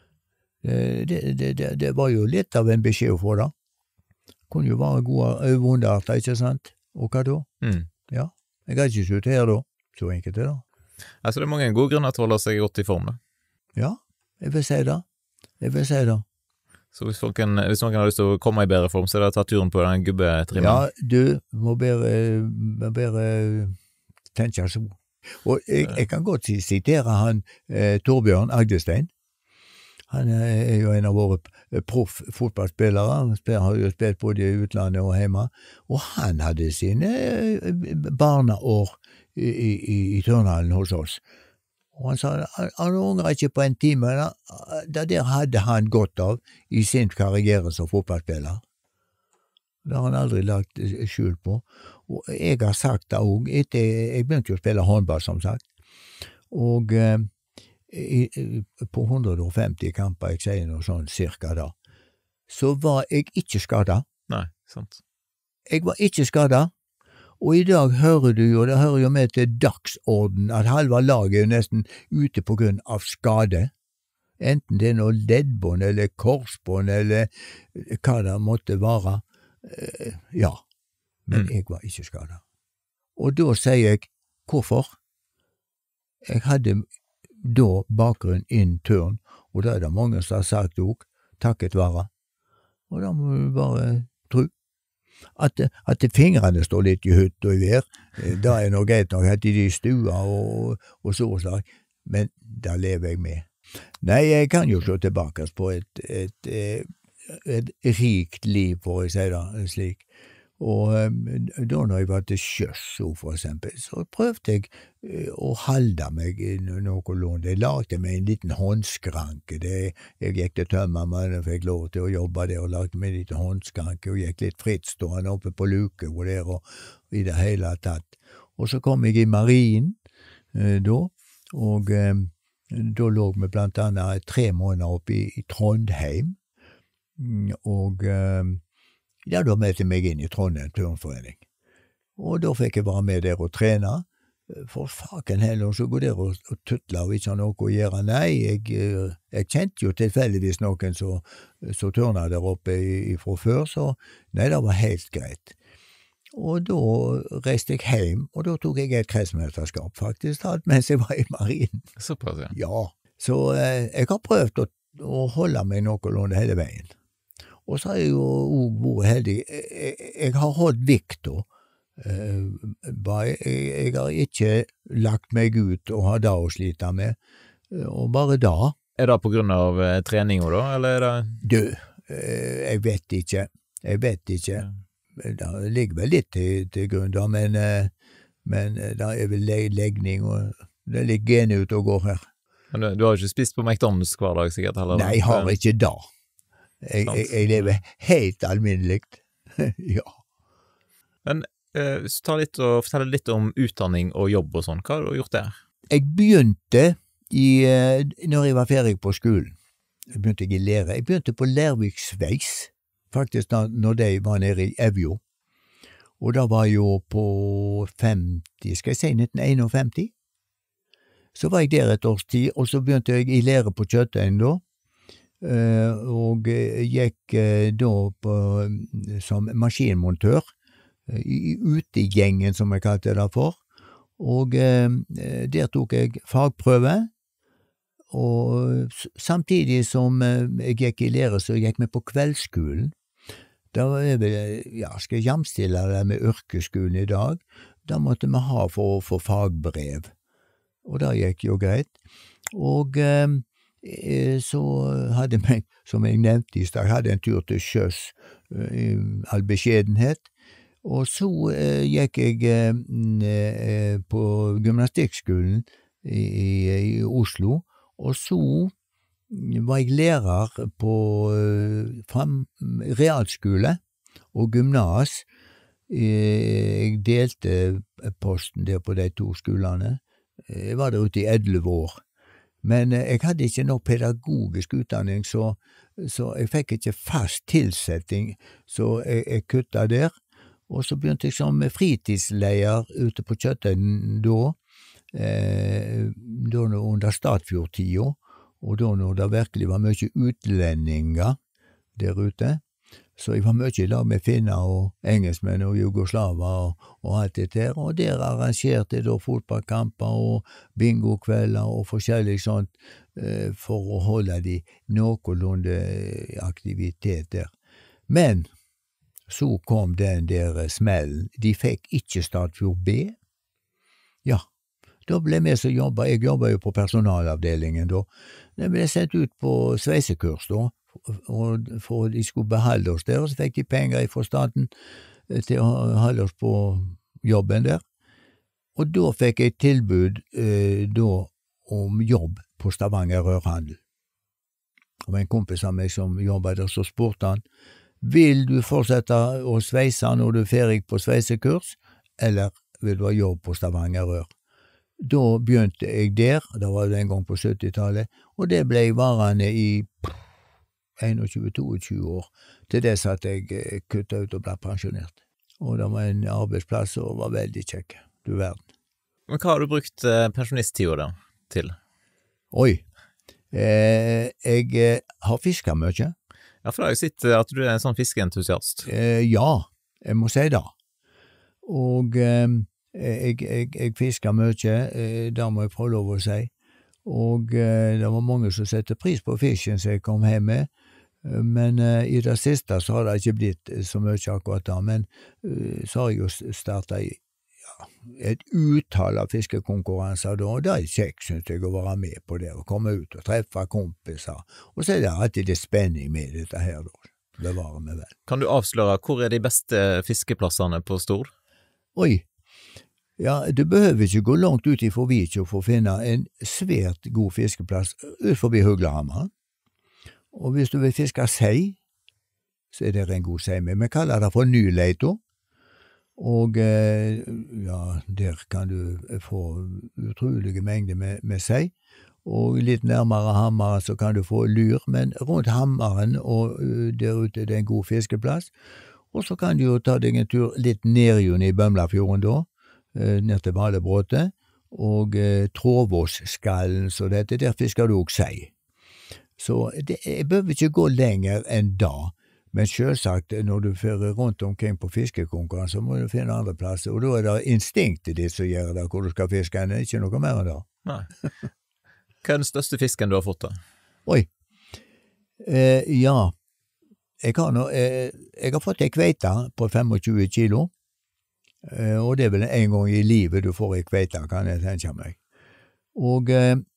Det var jo litt av en beskjed å få da. Kunne jo være gode vondarter, ikke sant? Og hva da? Ja, jeg har ikke slutt her da. Så enkelt er det. Altså, det er mange gode grunner til å holde seg godt i form da. Ja, jeg vil si det. Så hvis noen har lyst til å komme i bedre form, så er det å ta turen på den gubbetrimmen? Ja, du må bare tenke så. Og jeg kan godt sitere han Torbjørn Agdestein. Han jo en av våre proff-fotballspillere. Han har jo spilt både i utlandet og hjemme. Og han hadde sine barneår i turnhallen hos oss. Og han sa han angrer ikke på en time. Det der hadde han godt av i sin karriere som fotballspiller. Det har han aldri lagt skjul på. Og jeg har sagt det også, jeg begynte jo å spille håndball, som sagt. Og på 150 kamper, jeg sier noe sånn cirka da, så var jeg ikke skadet. Nei, sant. Jeg var ikke skadet. Og i dag hører du jo, det hører jo med til dagsorden, at halve laget er nesten ute på grunn av skade. Enten det er noe leddbånd, eller korsbånd, eller hva det måtte være. Ja, men jeg var ikke skadet. Og da sier jeg, hvorfor? Jeg hadde da bakgrunn inn turn, og da er det mange som har sagt også, takket være. Og da må du bare tro. At fingrene står litt i hytt og i vær, da er noe greit nok at de stua og så og slag, men da lever jeg med. Nei, jeg kan jo slå tilbake på et rikt liv, for å si det slik. Og da når jeg var til sjøs, for eksempel, så prøvde jeg å holde meg noenlunde. Jeg lagde meg en liten håndskranke. Jeg gikk til tømmermann og fikk lov til å jobbe der, og lagde meg en liten håndskranke, og gikk litt frittstående oppe på luke og der, og i det hele tatt. Og så kom jeg i marinen da, og da lå vi blant annet 3 måneder oppe i Trondheim, og ja, da meldte meg inn i Trondheim turnforening. Og da fikk jeg være med der og trene. For faken heller, så går der og tuttler og ikke har noe å gjøre. Nei, jeg kjente jo tilfeldigvis noen som turnet der oppe fra før, så nei, det var helt greit. Og da reiste jeg hjem, og da tok jeg et kretsmesterskap faktisk, mens jeg var i marinen. Såpass, ja. Ja, så jeg har prøvd å holde meg noenlunde hele veien. Og så har jeg jo også vært heldig. Jeg har holdt vikta. Jeg har ikke lagt meg ut og har det å slite med, og bare da. Er det på grunn av trening da, eller er det? Du, jeg vet ikke. Ja. Det ligger vel litt til grunn da, men det er vel legning, og det er litt gene ut og går her. Men du har ikke spist på McDonald's hver dag sikkert heller? Nei, jeg har ikke da. Jeg lever helt alminnelig. Ja. Men fortell litt om utdanning og jobb og sånn. Hva har du gjort der? Jeg begynte når jeg var ferdig på skolen. Jeg begynte på Lervik Sveis, faktisk når de var nede i Evjo. Og da var jo på 1951. Så var jeg der et års tid, og så begynte jeg i lære på Kjøttøyen da. Og gikk da som maskinmontør i utegjengen, som jeg kalte det for, og der tok jeg fagprøve, og samtidig som jeg gikk i lære, så gikk vi på kveldsskolen. Da var skal jeg jamstille det med yrkesskolen i dag, da måtte vi ha for å få fagbrev, og det gikk jo greit, og så hadde jeg, som jeg nevnte i stad, hadde en tur til sjøs i all beskjedenhet, og så gikk jeg på gymnastikkskolen i Oslo, og så var jeg lærer på realskole og gymnas. Jeg delte posten der på de 2 skolene. Jeg var der ute i 11 år. Men jeg hadde ikke noe pedagogisk utdanning, så jeg fikk ikke fast tilsetting, så jeg kuttet der. Og så begynte jeg som fritidsleier ute på Kjøttøyen da under Statfjord-tida, og da når det virkelig var mye utlendinger der ute. Så jeg var mye i lag med finner og engelskmenn og jugoslaver og alt det der, og der arrangerte jeg da fotballkamper og bingokvelder og forskjellig sånt for å holde de noenlunde aktivitet der. Men så kom den der smellen. De fikk ikke Statfjord B. Ja, da ble vi som jobbet, jeg jobbet jo på personalavdelingen da, jeg ble sendt ut på sveisekurs da, og for de skulle beholde oss der, og så fikk de penger fra staten til å holde oss på jobben der. Og da fikk jeg tilbud da om jobb på Stavanger Rørhandel. Og en kompis av meg som jobbet der, så spurte han, vil du fortsette å sveise når du er ferdig på sveisekurs, eller vil du ha jobb på Stavanger Rør? Da begynte jeg der, det var det en gang på 70-tallet, og det ble jeg varende i 21-22 år, til dess at jeg kuttet ut og ble pensjonert. Og det var en arbeidsplass og var veldig kjekk, du verden. Men hva har du brukt pensjonisttida da til? Oi, jeg har fisket mye. Ja, for da har jeg sett at du en sånn fiskeentusiast. Ja, jeg må si det. Og jeg fisker mye, det må jeg få lov å si. Og det var mange som setter pris på fisken som jeg kom hjem med. Men i det siste så har det ikke blitt så mye akkurat da. Men så har jeg jo startet et utall av fiskekonkurranser da, og det er kjekt, synes jeg, å være med på det, og komme ut og treffe kompiser. Og så er det alltid det spenning med dette her da. Bevarer meg vel. Kan du avsløre hvor de beste fiskeplassene på Stord? Oi, ja, du behøver ikke gå langt ut i Vikjå for å finne en svært god fiskeplass ut forbi Huglehammer. Og hvis du vil fiske sei, så er det en god sei med. Vi kaller det for Nyleito. Og ja, der kan du få utrolige mengder med sei. Og litt nærmere hammeren så kan du få lyr, men rundt hammeren og der ute det er en god fiskeplass. Og så kan du jo ta deg en tur litt ned i Bømlafjorden da, ned til Valebråtet, og Tråvåsskallen, så dette, der fisker du også sei. Så jeg behøver ikke gå lenger enn da, men selvsagt, når du fører rundt omkring på fiskekonkurranse, så må du finne andre plasser, og da er det instinktet ditt som gjør det, hvor du skal fiske, enn ikke noe mer enn det. Nei. Hva er den største fisken du har fått da? Oi, ja, jeg har fått en kveite på 25 kilo, og det er vel en gang i livet du får en kveite, kan jeg tenke meg. Og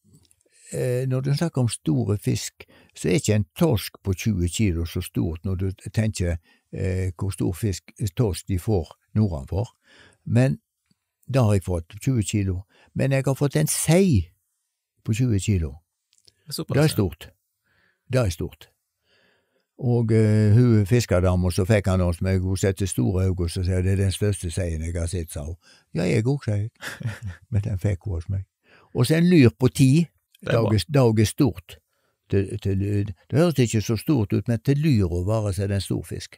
når du snakker om store fisk, så er ikke en torsk på 20 kilo så stort når du tenker hvor stor torsk de får nordenfor. Men da har jeg fått 20 kilo. Men jeg har fått en sei på 20 kilo. Det er stort. Det er stort. Og hun fiskerdama så fikk han oss med, hun setter store øyne og så sier det er den største seien jeg har sett, sa hun. Ja, jeg også, sier jeg. Men den fikk hun hos meg. Og så en lyr på 10. Det er stort. Det høres ikke så stort ut, men til lyr å være seg den stor fisk.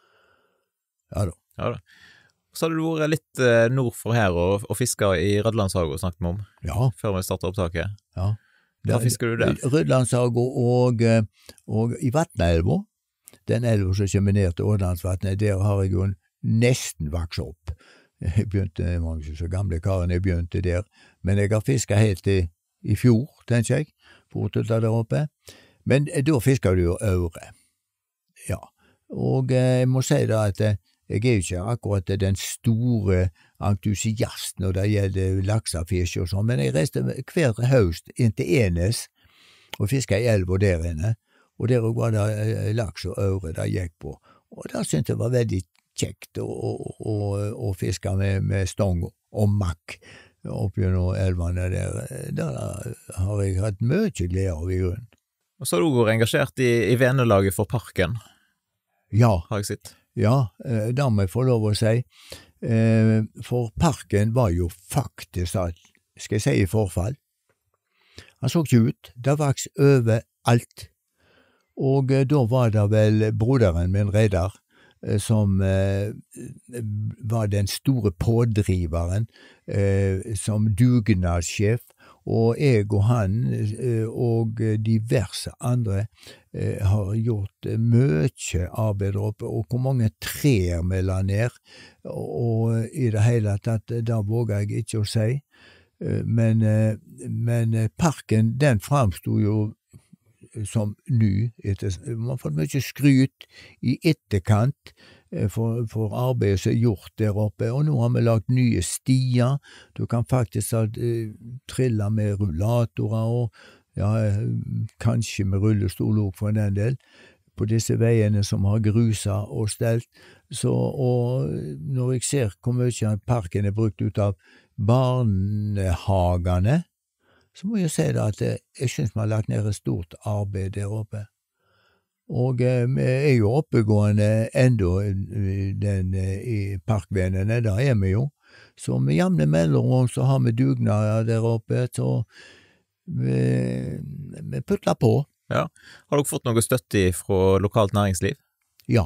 Ja da. Ja da. Så hadde du vært litt nord for her og fisket i Rødlandshaget og snakket med om? Ja. Før vi startet opptaket? Ja. Hva fisker du der? Rødlandshaget og i Vatnaelva. Den elva som kommer ned til Ådlandsvatnet, der har jeg jo nesten vokst opp. Jeg var ikke så gamle karen, jeg begynte der. Men jeg har fisket helt til i fjor, tenker jeg, fortsatt der oppe. Men da fisker du jo øre. Ja, og jeg må si da at jeg er jo ikke akkurat den store entusiast når det gjelder laksefisk og sånn, men jeg reiste hver høst inn til Enes og fisket i elva der inne, og der var det laks og øre det gikk på. Og da syntes jeg var veldig kjekt å fiske med stong og makk opp gjennom elvene der. Der har jeg hatt mye glede av i grunnen. Og så har du vært engasjert i vennelaget for parken. Ja. Har jeg sett. Ja, det må jeg få lov å si. For parken var jo faktisk, skal jeg si, i forfall. Han så ikke ut. Det vaks overalt. Og da var det vel broderen min, Reidar, som var den store pådriveren som dugnadssjef, og jeg og han og diverse andre har gjort mye arbeid oppe, og hvor mange trær vi la ned, og i det hele tatt, det våger jeg ikke å si, men parken, den framstod jo som ny, man har fått mye skryt i etterkant, for arbeidet som gjort der oppe, og nå har vi lagt nye stier. Du kan faktisk trille med rullatorer og kanskje med rullestol også for den del, på disse veiene som har grusa og stelt. Og når jeg ser hvor mye parken brukt ut av barnehagene, så må jeg si at jeg synes vi har lagt ned et stort arbeid der oppe. Og vi jo oppegående enda i parkvennene, der vi jo. Så med jevne mellomrom så har vi dugnader der oppe, så vi puttler på. Ja. Har dere fått noe støtte fra lokalt næringsliv? Ja.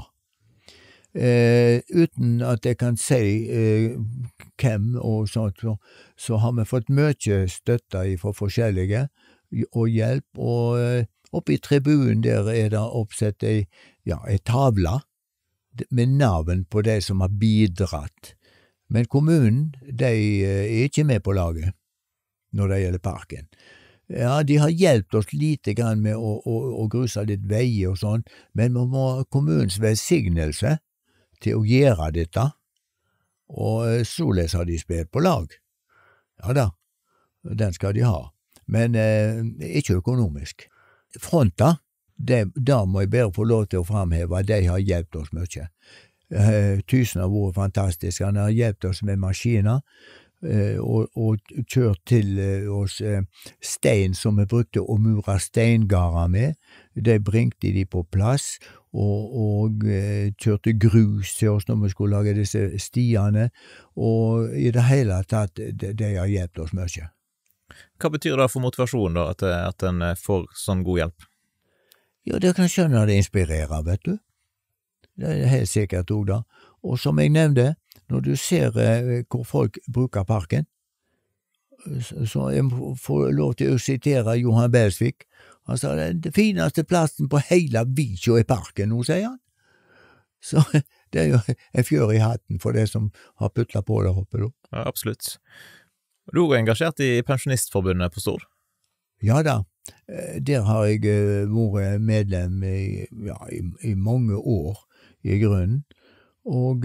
Uten at jeg kan si hvem og sånt, så har vi fått mye støtte fra forskjellige og hjelp, og oppe i tribunen der det oppsett ei tavle med navn på de som har bidratt. Men kommunen, de ikke med på laget når det gjelder parken. Ja, de har hjulpet oss lite grann med å gruse litt veier og sånn, men vi må ha kommunens velsignelse til å gjøre dette, og således har de spilt på lag. Ja da, den skal de ha, men ikke økonomisk. Fronta, da må jeg bare få lov til å framheve, de har hjulpet oss mye. Tusen har vært fantastiske, han har hjulpet oss med maskiner, og kjørt til oss stein som vi brukte å mure steingarer med. De bringte de på plass, og kjørte grus til oss når vi skulle lage disse stiene, og i det hele tatt, de har hjulpet oss mye. Hva betyr det for motivasjonen da, at en får sånn god hjelp? Ja, det kan skjønne det inspirerer, vet du. Det helt sikkert også da. Og som jeg nevnte, når du ser hvor folk bruker parken, så jeg får lov til å sitere Johan Belsvik. Han sa, det fineste plassen på hele Vikjå parken, nå, sier han. Så det jo en fjør i hatten for det som har puttlet på der oppe, da. Ja, absolutt. Du er engasjert i Pensjonistforbundet på Stord? Ja da, der har jeg vært medlem i mange år i grunnen, og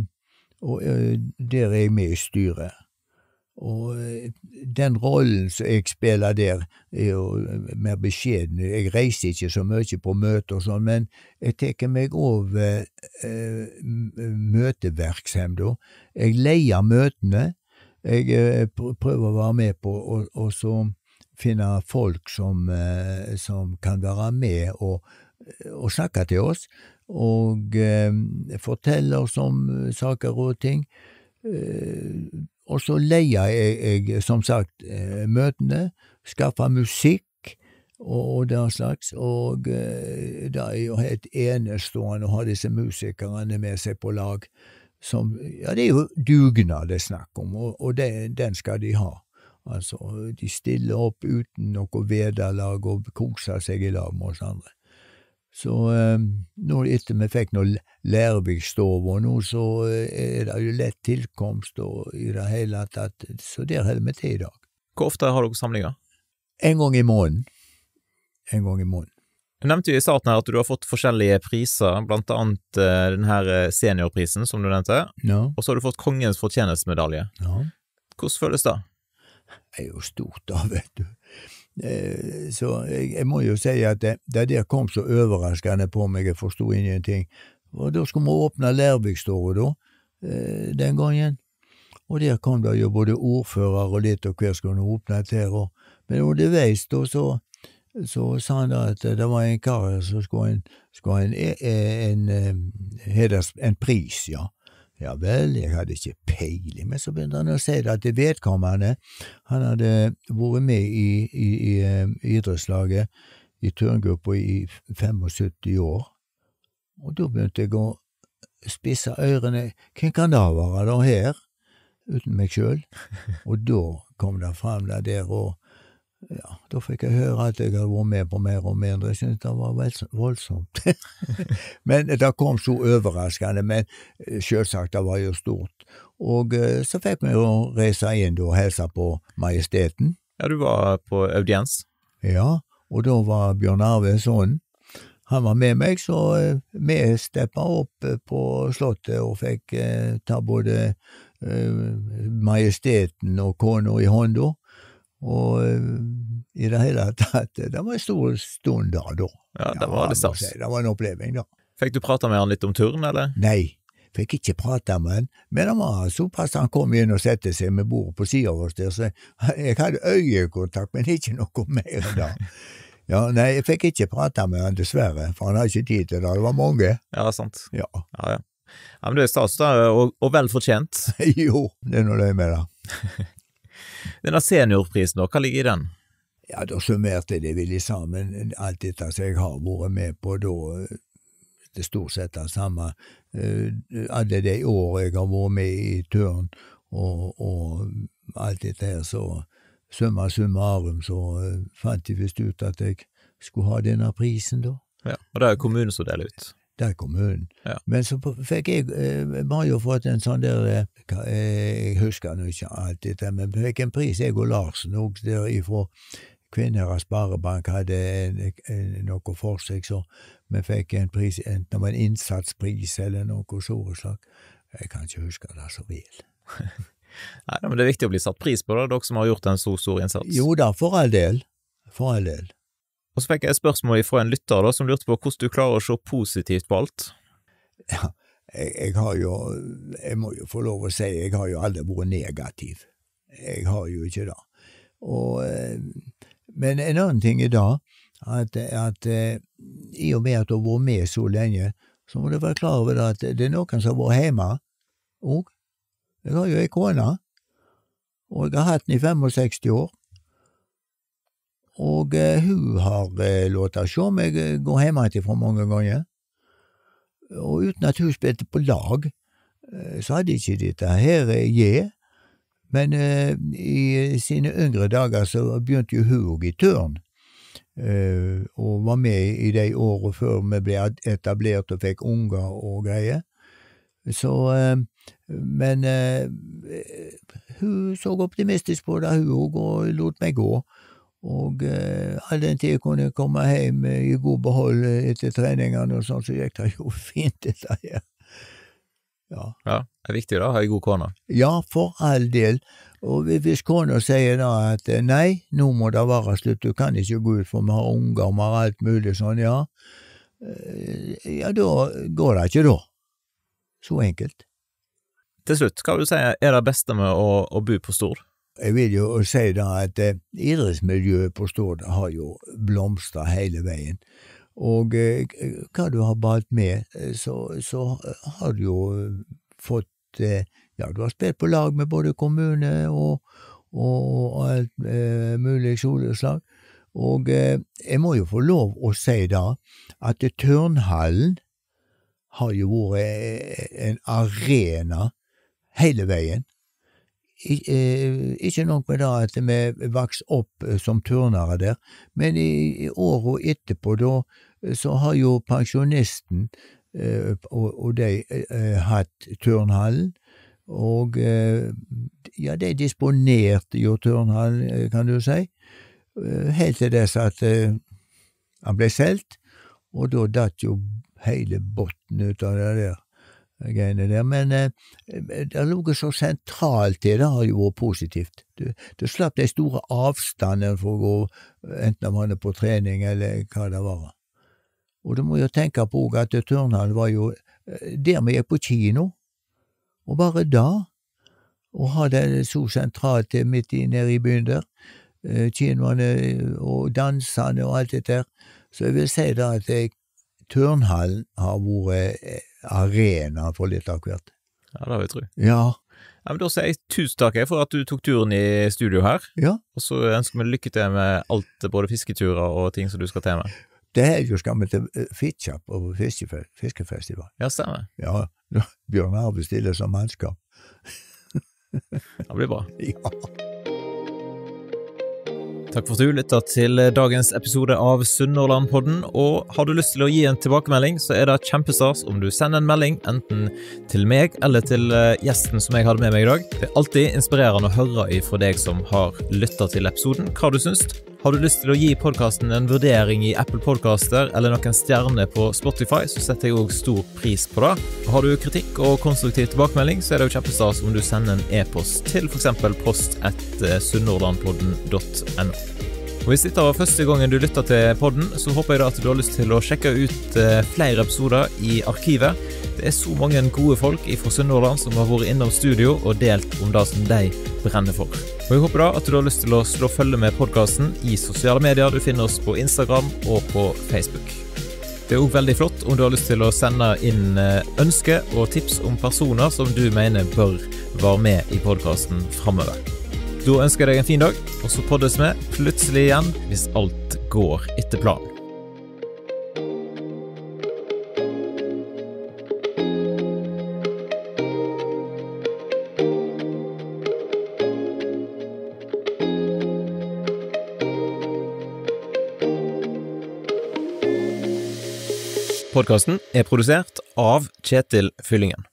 der jeg med i styret. Og den rollen som jeg spiller der jo mer beskjeden. Jeg reiser ikke så mye på møter og sånn, men jeg teker meg over møteverksam da. Jeg leier møtene, jeg prøver å være med på og så finne folk som kan være med og snakke til oss, og fortelle oss om saker og ting. Og så leier jeg som sagt møtene, skaffer musikk og den slags, og det jo helt enestående å ha disse musikerne med seg på lag, som, ja, det jo dugnad det snakk om, og den skal de ha. Altså, de stiller opp uten noe vederlag og koser seg i lag med oss andre. Så nå etter vi fikk noe Lærvikstov, og nå så det jo lett tilkomst og i det hele tatt, så der holder vi til i dag. Hvor ofte har dere samlinger? En gang i måneden. Du nevnte jo i starten her at du har fått forskjellige priser, blant annet den her seniorprisen som du nevnte, og så har du fått Kongens fortjenestmedalje. Ja. Hvordan føles det? Det jo stort da, vet du. Så jeg må jo si at det der kom så overraskende på meg, jeg forstod ingenting. Og da skulle vi åpne Lærvikståret da, den gangen. Og der kom det jo både ordfører og litt, og hver skulle åpne til. Men underveis da, så sa han da at det var en kar som skulle en pris, ja. Ja vel, jeg hadde ikke peiling, men så begynte han å si det at det vedkommende, han hadde vært med i idrettslaget i turngruppa i 75 år, og da begynte jeg å spisse ørene, hvem kan det være da her, uten meg selv, og da kom det frem der, og ja, da fikk jeg høre at jeg hadde vært med på mer og mindre. Jeg synes det var voldsomt. Men det kom så overraskende, men selvsagt det var jo stort. Og så fikk vi jo reise inn og hilse på Majesteten. Ja, du var på audiens. Ja, og da var Bjørn Arve sånn. han var med meg, så vi steppet opp på slottet og fikk ta både majesteten og kona i hånda, og i det hele tatt, det var en stor stund da. Ja, det var det stas. Det var en oppleving da. Fikk du prate med han litt om turen, eller? Nei, fikk ikke prate med han, men han var såpass han kom inn og sette seg med bordet på siden av oss der, så jeg hadde øyekontakt, men ikke noe mer da. Ja, nei, jeg fikk ikke prate med han dessverre, for han hadde ikke tid til det, det var mange. Ja, sant. Ja. Ja, men det stas da, og vel fortjent. Jo, det noe løy med det. Denne seniorprisen da, hva ligger i den? Ja, da summerte det vil i sammen alt dette som jeg har vært med på, da det stort sett det samme. Alle de år jeg har vært med i turn, og alt dette her, så summa summarum, så fant jeg visst ut at jeg skulle ha denne prisen da. Ja, og det er kommunen som deler ut. Det er kommunen. Ja. Men så fikk jeg, har jo fått en sånn der, jeg husker nå ikke alt dette, men fikk en pris, jeg og Larsen, og der ifra Kvinnherad Sparebank hadde noe for seg, så vi fikk en pris, enten det var en innsatspris eller noe så slag. Jeg kan ikke huske det så vel. Nei, men det er viktig å bli satt pris på det, dere som har gjort en så stor innsats. Jo da, for all del. Og så fikk jeg et spørsmål fra en lytter da, som lurte på hvordan du klarer å se positivt på alt. Ja, jeg har jo, jeg må jo få lov å si, jeg har jo aldri vært negativ. Jeg har jo ikke det. Men en annen ting er da, at i og med at du har vært med så lenge, så må du være klar over at det er noen som har vært hjemme, og jeg har jo en kone, og jeg har hatt den i 65 år, og hun har låtet se meg gå hjemme fra mange ganger, og uten at hun spilte på lag, så hadde ikke dette her men i sine yngre dager så begynte jo hun også i turn, og var med i de årene før vi ble etablert og fikk unger og greier. Så, men hun så optimistisk på det, hun også, og lot meg gå. Og all den tid jeg kunne komme hjem i god behold etter treningene og sånn, så gikk det jo fint dette her. Ja, det er viktig da, å ha en god kone. Ja, for all del. Og hvis kona sier da at nei, nå må det være slutt, du kan ikke gå ut for vi har unger, vi har alt mulig sånn, ja, da går det ikke da. Så enkelt. Til slutt, hva vil du si er det beste med å bo på Stord? Jeg vil jo si da at idrettsmiljøet på Stord har jo blomstret hele veien. Og hva du har balt med, så har du jo fått, ja, du har spilt på lag med både kommune og alt mulig soleslag. Og jeg må jo få lov å si da at turnhallen har jo vært en arena hele veien. Ikke nok med det at vi vokste opp som turnere der, men i året etterpå da, så har jo pensjonisten og de hatt turnhallen, og ja, de disponerte jo turnhallen, kan du si, helt til dess at han ble solgt, og da datt jo hele botten ut av det der. Men det lå så sentralt til, det har jo vært positivt. Du slapp de store avstandene for å gå, enten man er på trening eller hva det var. Og du må jo tenke på at turnhallen var jo der vi gikk på kino, og bare da, å ha det så sentralt midt nede i byen der, kinoene og dansene og alt det der, så jeg vil si da at turnhallen har vært arena for litt av hvert. Ja, det har jeg tro. Ja. Ja, men da sier jeg tusen takk for at du tok turen i studio her. Ja. Og så ønsker vi lykke til med alt, både fisketurer og ting som du skal til med. Det er jo skal vi til Fitchap og fiskefestival. Ja, stemmer. Ja, Bjørn Arve stiller som mannskap. Det blir bra. Ja. Takk for at du lyttet til dagens episode av Sunnhordlandpodden, og har du lyst til å gi en tilbakemelding, så er det kjempestas om du sender en melding enten til meg eller til gjesten som jeg hadde med meg i dag. Det er alltid inspirerende å høre fra deg som har lyttet til episoden, hva du synes, Har du lyst til å gi podcasten en vurdering I Apple Podcaster eller noen stjerner på Spotify, så setter jeg også stor pris på det. Har du kritikk og konstruktiv tilbakemelding, så det jo kjempestas om du sender en e-post til for eksempel post@sunnhordlandpodden.no. Og hvis dette var første gangen du lytter til podden, så håper jeg da at du har lyst til å sjekke ut flere episoder I arkivet. Det så mange gode folk fra Sunnhordland som har vært innom studio og delt om det som de brenner for. Og jeg håper da at du har lyst til å slå følge med podcasten I sosiale medier. Du finner oss på Instagram og på Facebook. Det også veldig flott om du har lyst til å sende inn ønsker og tips om personer som du mener bør være med I podcasten fremover. Da ønsker jeg deg en fin dag, og så poddes vi plutselig igjen hvis alt går etter planen. Podcasten produsert av Kjetil Fyllingen.